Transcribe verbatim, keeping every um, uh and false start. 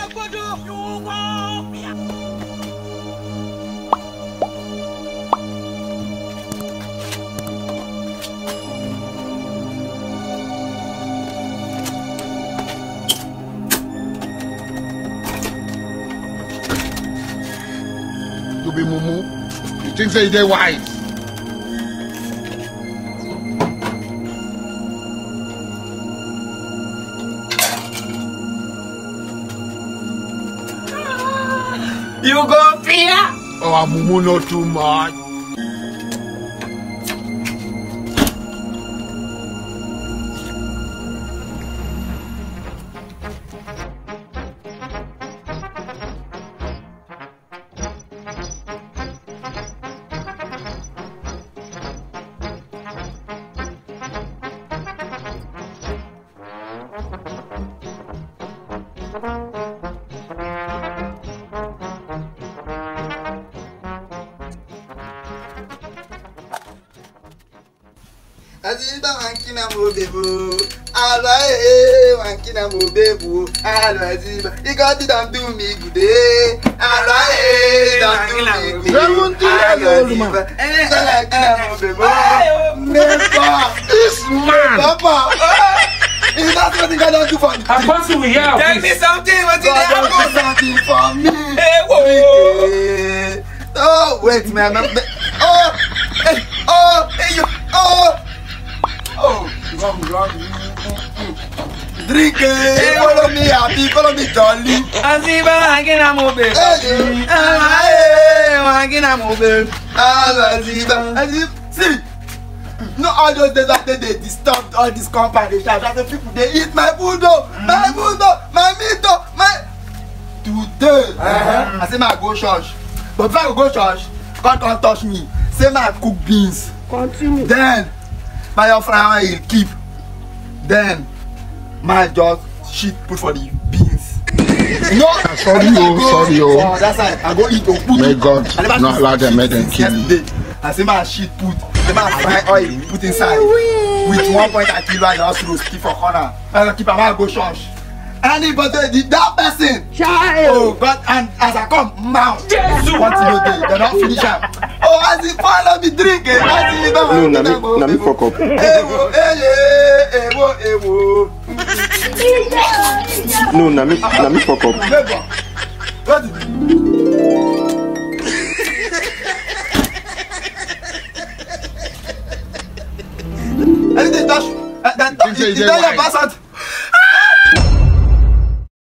You be mumu. You think say they wise? You go fear? Oh, mumu not too much. Aziba wankina mo bebu, alo eh wankina mo bebu, alo aziba. You got it, don't do me good eh. Alo eh, don't do me good. Seventy years old man. Aziba wankina mo bebu. Never. This man. Papa. Is that what you don't do for me? I'm possible here. Tell me something. What did God happen? do something for me. Hey, whoa. Oh wait, man. Oh, hey, oh, hey, you, oh. Oh, wrong, wrong. Drink it. Follow me happy, follow me jolly. Aziba wankina mo bebu. Hey, hey, wankina mo bebu. Aziba, Aziba. See, no all those days after they disturbed all this compound, they shout, the people they eat my food, oh, my food, oh, my meat, oh, my. Today, uh-huh. I say my go church, but if I go church, God can't touch me. Say my cook beans. Continue. Then. My your friend will keep. Then my just shit put for the beans. No, sorry, oh, sorry, oh. Oh, that's why I go eat or put. May God not allow them, make them kill you. I say my shit put. The man fry oil put inside. With one point I kill I just roast keep for corner. I keep a go church. Anybody that person. Child. Oh God, and as I come now, what you do? They don't finish up. Oh, as he follow me drink it. No, na me, na me fuck up. Ewo, eh, ewo, ewo. No, na me, na me fuck up. What is it? I didn't touch. That, that, is that your password?